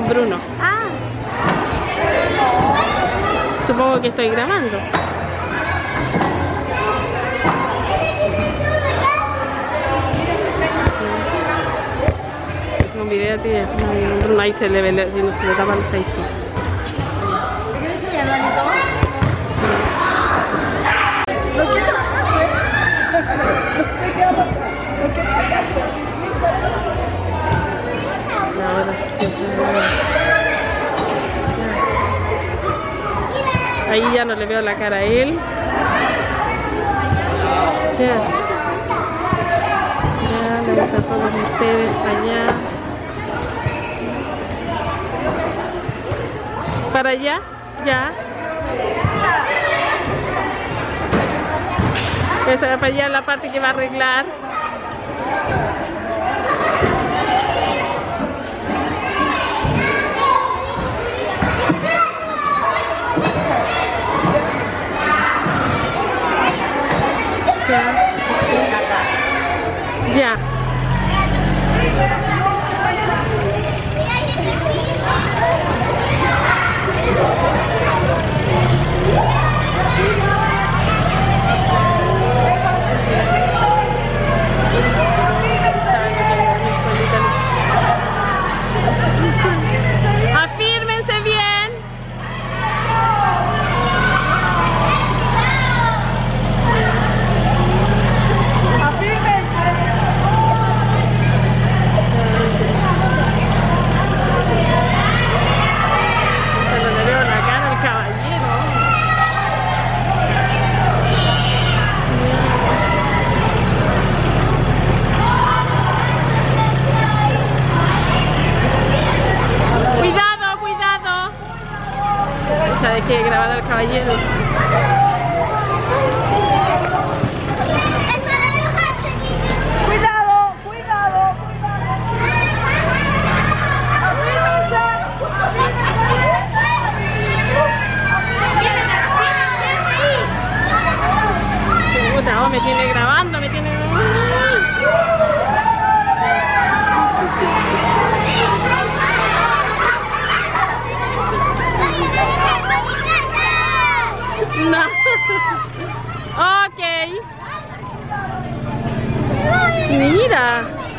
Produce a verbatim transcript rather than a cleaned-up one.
Bruno. Ah. Supongo que estoy grabando. Es un video, tío. Bruno ahí se le ve, se le tapa el face. Ahora sí. Ahí ya no le veo la cara a él. Ya. Ya, le ves a todos ustedes para allá. Para allá, ya. Esa para allá la parte que va a arreglar. Ya. Ya. Afírmense bien. Ya dejé de grabar al caballero. Cuidado, cuidado, Puta, oh, me tiene grabando, me tiene grabando. No. Ok. Mira.